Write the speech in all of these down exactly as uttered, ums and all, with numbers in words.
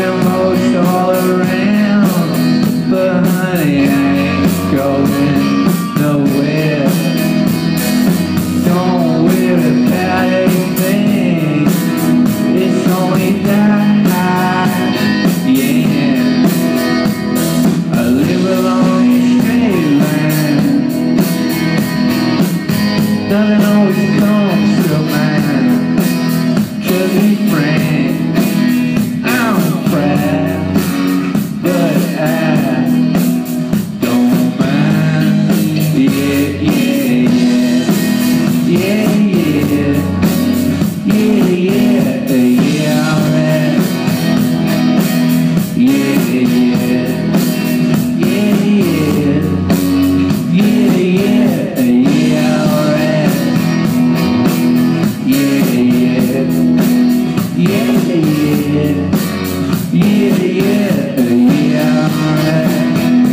them boats all around, but honey, I ain't going nowhere. Don't worry about anything, it's only that, yeah. I live along a straight line, nothing always comes to mind. To be frank, I'm proud, but I don't mind. Yeah, yeah, yeah, yeah, yeah, yeah, yeah, yeah, alright. Yeah, yeah, yeah, yeah, yeah, yeah, yeah, alright. Yeah, yeah, yeah, yeah, yeah, yeah, yeah, alright.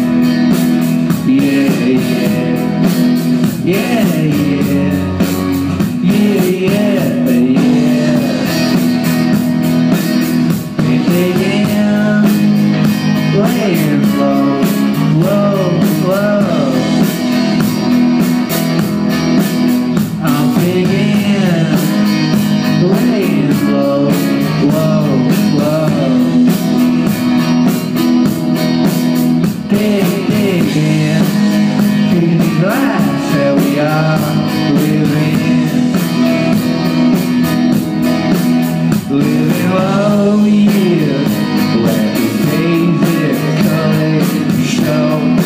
Yeah, yeah, yeah, yeah, yeah, yeah, yeah. And again, laying low, low, low. I'm digging, laying low, low, low. Dig, digging through these lives that we are living. Living low, yeah, let the days that color show.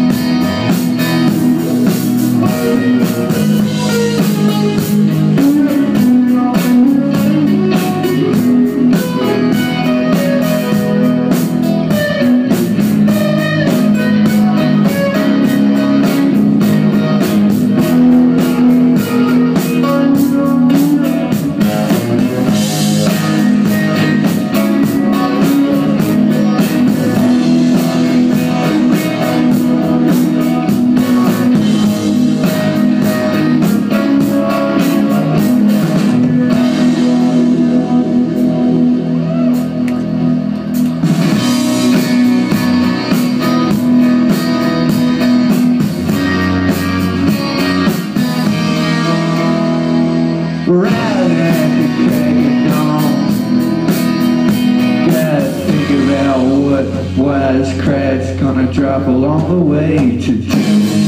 Right at the crack of dawn, gotta think about what wise cracks gonna drop along the way to June.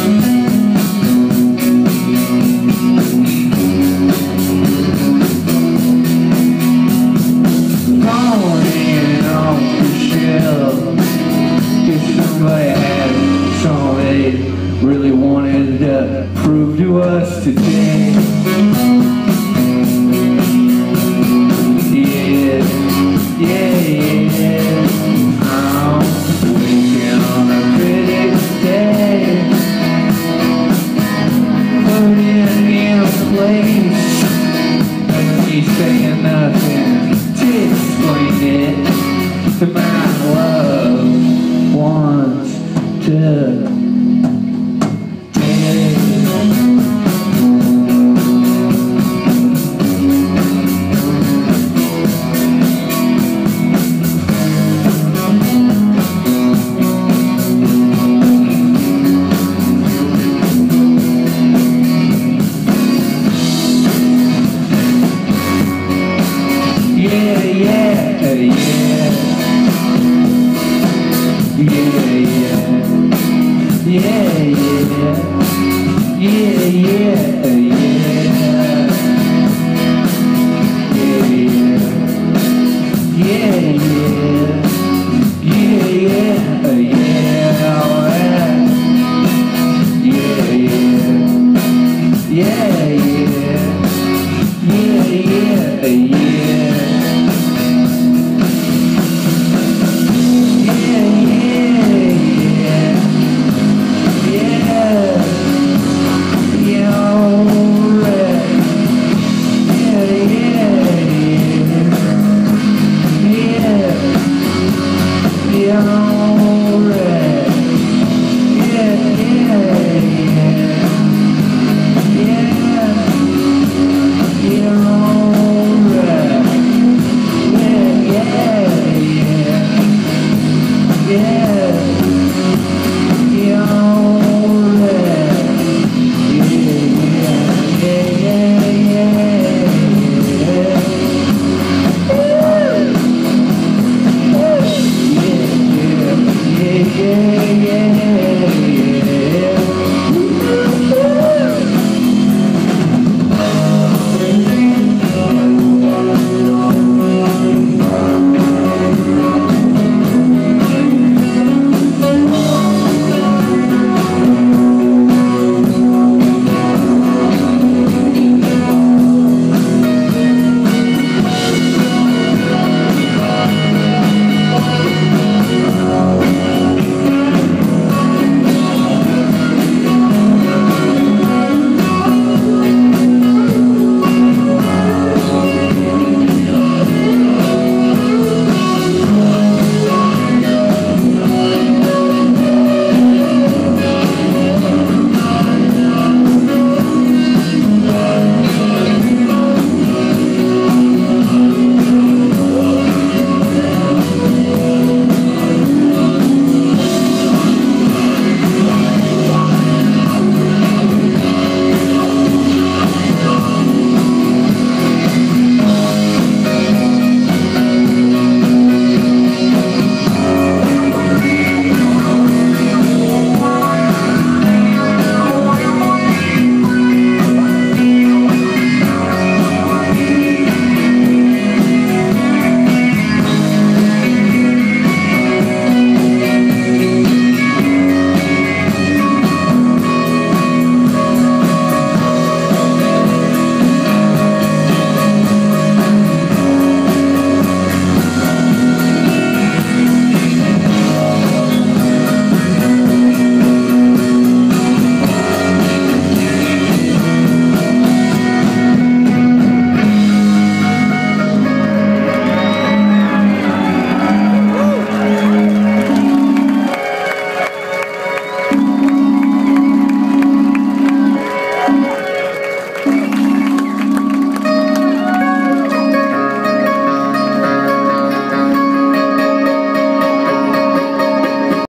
Falling off the shelf, guess somebody had something they really wanted to prove to us today. Yeah, yeah, I'm waking on a pretty day, put it in a place, and me saying nothing to explain it to my love wants to